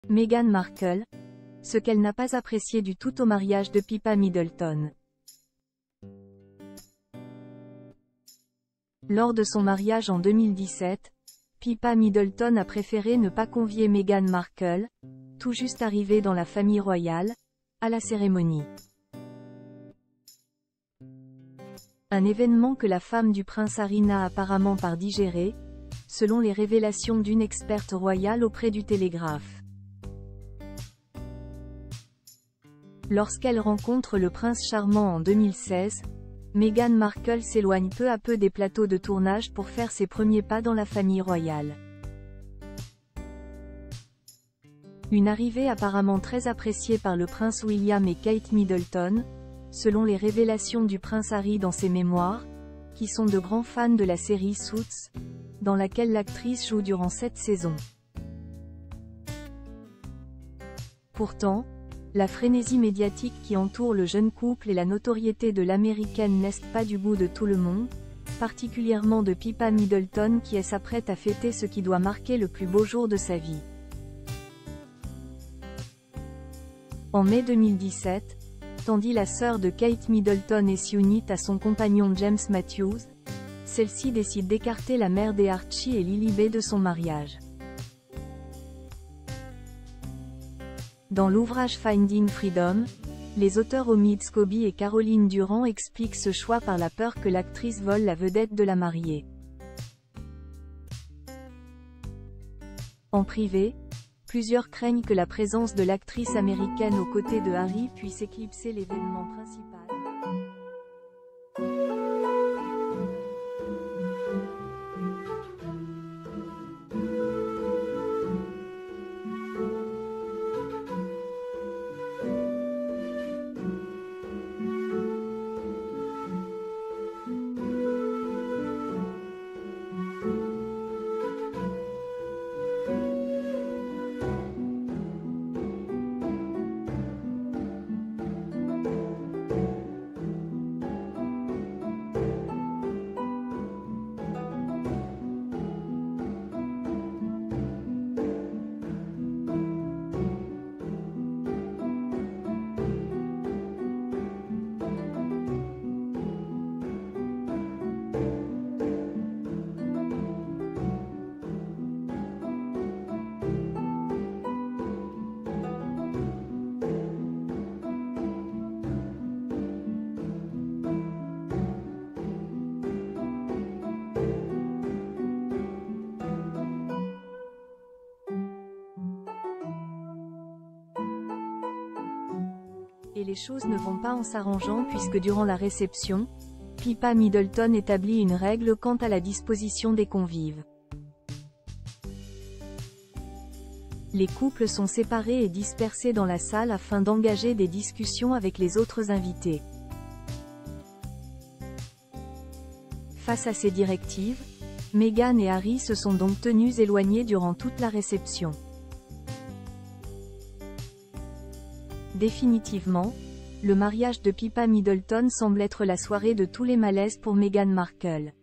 Meghan Markle, ce qu'elle n'a pas apprécié du tout au mariage de Pippa Middleton. Lors de son mariage en 2017, Pippa Middleton a préféré ne pas convier Meghan Markle, tout juste arrivée dans la famille royale, à la cérémonie. Un événement que la femme du prince Harry n'a apparemment pas digéré, selon les révélations d'une experte royale auprès du Télégraphe. Lorsqu'elle rencontre le prince charmant en 2016, Meghan Markle s'éloigne peu à peu des plateaux de tournage pour faire ses premiers pas dans la famille royale. Une arrivée apparemment très appréciée par le prince William et Kate Middleton, selon les révélations du prince Harry dans ses mémoires, qui sont de grands fans de la série Suits, dans laquelle l'actrice joue durant 7 saisons. Pourtant, la frénésie médiatique qui entoure le jeune couple et la notoriété de l'américaine n'est pas du goût de tout le monde, particulièrement de Pippa Middleton qui s'apprête à fêter ce qui doit marquer le plus beau jour de sa vie. En mai 2017, tandis la sœur de Kate Middleton est s'unit à son compagnon James Matthews, celle-ci décide d'écarter la mère des Archie et Lily de son mariage. Dans l'ouvrage Finding Freedom, les auteurs Omid Scobie et Caroline Durand expliquent ce choix par la peur que l'actrice vole la vedette de la mariée. En privé, plusieurs craignent que la présence de l'actrice américaine aux côtés de Harry puisse éclipser l'événement principal. Et les choses ne vont pas en s'arrangeant puisque durant la réception, Pippa Middleton établit une règle quant à la disposition des convives. Les couples sont séparés et dispersés dans la salle afin d'engager des discussions avec les autres invités. Face à ces directives, Meghan et Harry se sont donc tenus éloignés durant toute la réception. Définitivement, le mariage de Pippa Middleton semble être la soirée de tous les malaises pour Meghan Markle.